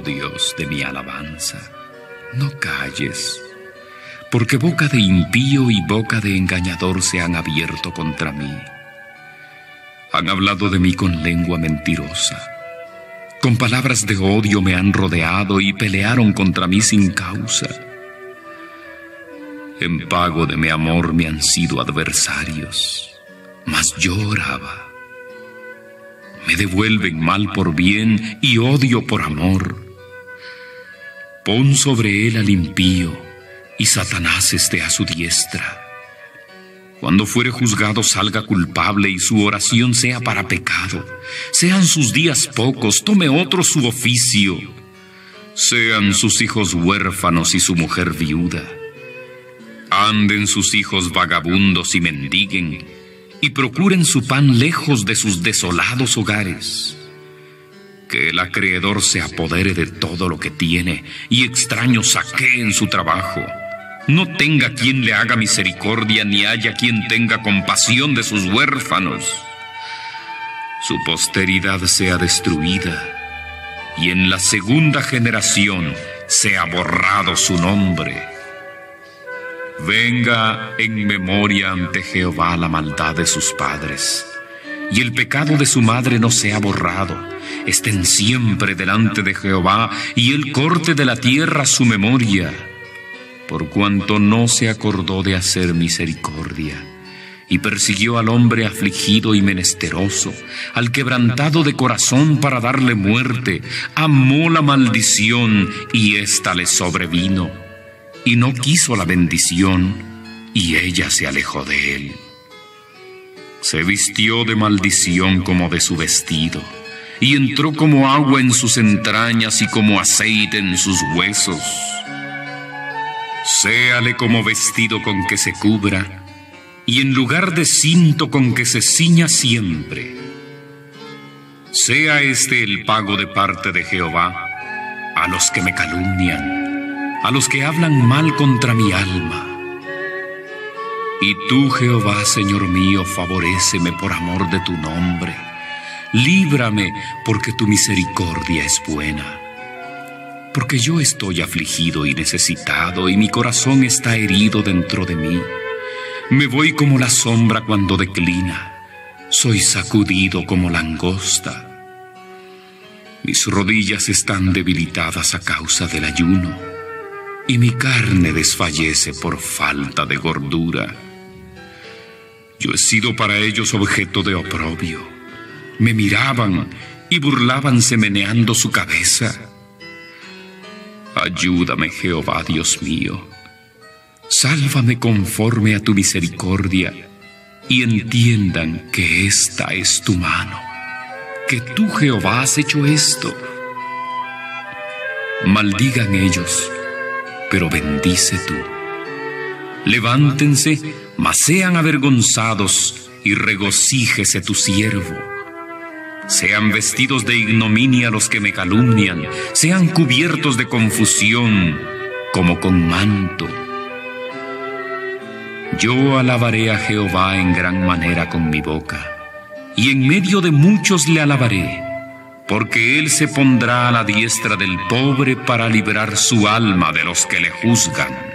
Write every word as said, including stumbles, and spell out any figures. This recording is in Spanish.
Dios, de mi alabanza. No calles, porque boca de impío y boca de engañador se han abierto contra mí. Han hablado de mí con lengua mentirosa. Con palabras de odio me han rodeado y pelearon contra mí sin causa. En pago de mi amor me han sido adversarios, mas yo oraba. Me devuelven mal por bien y odio por amor. Pon sobre él al impío, y Satanás esté a su diestra. Cuando fuere juzgado salga culpable y su oración sea para pecado. Sean sus días pocos, tome otro su oficio. Sean sus hijos huérfanos y su mujer viuda. Anden sus hijos vagabundos y mendiguen, y procuren su pan lejos de sus desolados hogares. Que el acreedor se apodere de todo lo que tiene, y extraños saqueen su trabajo. No tenga quien le haga misericordia, ni haya quien tenga compasión de sus huérfanos. Su posteridad sea destruida, y en la segunda generación sea borrado su nombre. Venga en memoria ante Jehová la maldad de sus padres, y el pecado de su madre no sea borrado. Estén siempre delante de Jehová, y él corte de la tierra su memoria, por cuanto no se acordó de hacer misericordia, y persiguió al hombre afligido y menesteroso, al quebrantado de corazón para darle muerte. Amó la maldición, y ésta le sobrevino, y no quiso la bendición, y ella se alejó de él. Se vistió de maldición como de su vestido, y entró como agua en sus entrañas y como aceite en sus huesos. Séale como vestido con que se cubra, y en lugar de cinto con que se ciña siempre. Sea este el pago de parte de Jehová a los que me calumnian, a los que hablan mal contra mi alma. Y tú, Jehová, Señor mío, favoréceme por amor de tu nombre. Líbrame, porque tu misericordia es buena. Porque yo estoy afligido y necesitado, y mi corazón está herido dentro de mí. Me voy como la sombra cuando declina, soy sacudido como langosta. Mis rodillas están debilitadas a causa del ayuno, y mi carne desfallece por falta de gordura. Yo he sido para ellos objeto de oprobio. Me miraban y burlábanse meneando su cabeza. Ayúdame, Jehová, Dios mío. Sálvame conforme a tu misericordia, y entiendan que esta es tu mano, que tú, Jehová, has hecho esto. Maldigan ellos, pero bendice tú. Levántense, mas sean avergonzados, y regocíjese tu siervo. Sean vestidos de ignominia los que me calumnian, sean cubiertos de confusión como con manto. Yo alabaré a Jehová en gran manera con mi boca, y en medio de muchos le alabaré, porque él se pondrá a la diestra del pobre para librar su alma de los que le juzgan.